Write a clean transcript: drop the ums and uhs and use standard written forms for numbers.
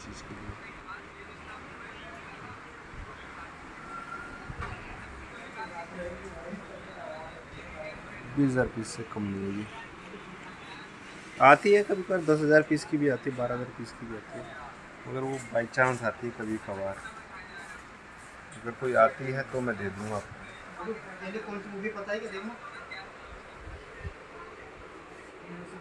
चीज़ के लिए। 20,000 पीस से कम नहीं होगी। आती है कभी कभार 10,000 पीस की भी आती है, 12,000 पीस की भी आती है, मगर वो बाई चांस आती है कभी कभार। अगर कोई आती है तो मैं दे दूँगा आपको।